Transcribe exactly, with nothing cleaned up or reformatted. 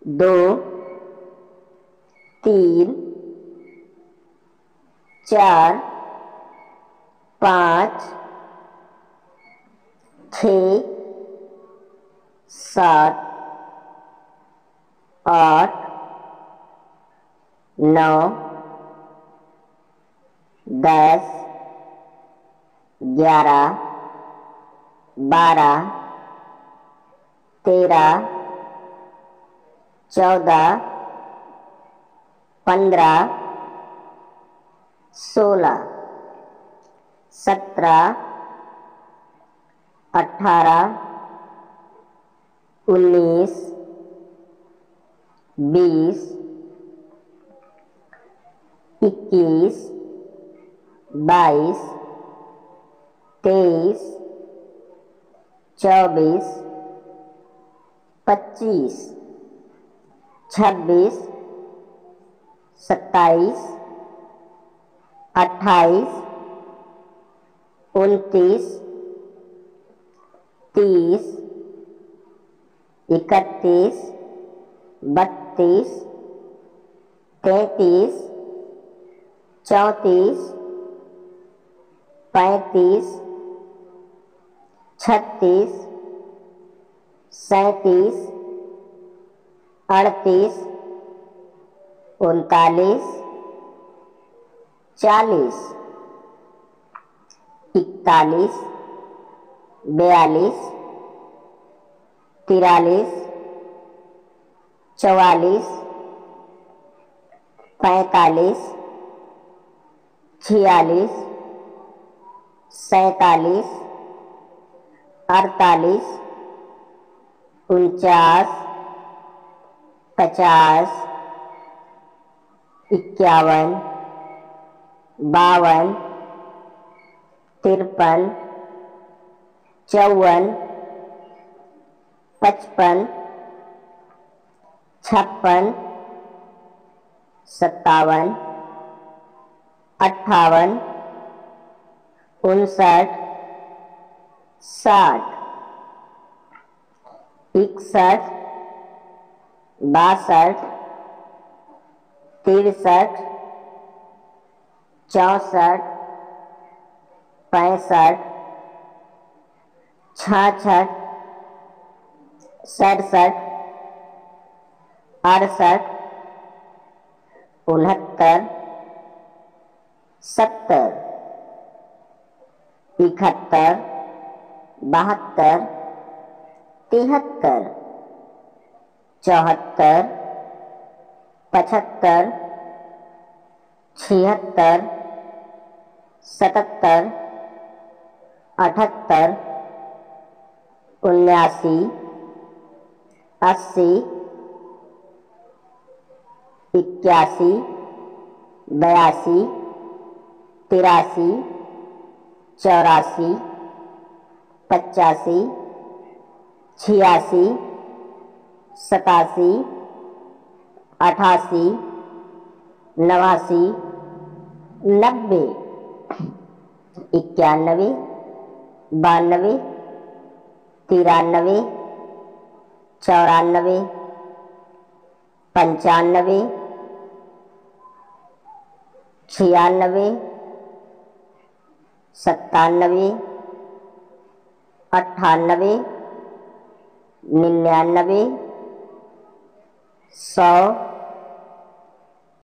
दो, तीन, चार, पाँच, छः, सात, आठ, नौ, दस, ग्यारह, बारह, तेरह, चौदह, पंद्रह, सोलह, सत्रह, अठारह, उन्नीस, बीस, इक्कीस, बाईस, तेईस, चौबीस, पच्चीस, छब्बीस, सत्ताईस, अट्ठाईस, उनतीस, तीस, इकतीस, बत्तीस, तैंतीस, चौंतीस, पैंतीस, छत्तीस, सैंतीस, अड़तीस, उनतालीस, चालीस, इकतालीस, बयालीस, तिरालीस, चौवालीस, पैंतालीस, छियालीस, सैंतालीस, अड़तालीस, उनचास, पचास, इक्यावन, बावन, तिरपन, चौवन, पचपन, छप्पन, सत्तावन, अट्ठावन, उनसठ, साठ, इकसठ, बासठ, तिरसठ, चौंसठ, पैंसठ, छाछठ, सड़सठ, अड़सठ, उनहत्तर, सत्तर, इकहत्तर, बहत्तर, तिहत्तर, चौहत्तर, पचहत्तर, छिहत्तर, सतहत्तर, अठहत्तर, उन्यासी, अस्सी, इक्यासी, बयासी, तिरासी, चौरासी, पचासी, छियासी, सतासी, अठासी, नवासी, नब्बे, इक्यानवे, बानवे, तिरानवे, चौरानवे, पंचानवे, छियानवे, सत्तानवे, अट्ठानवे, निन्यानवे, सौ,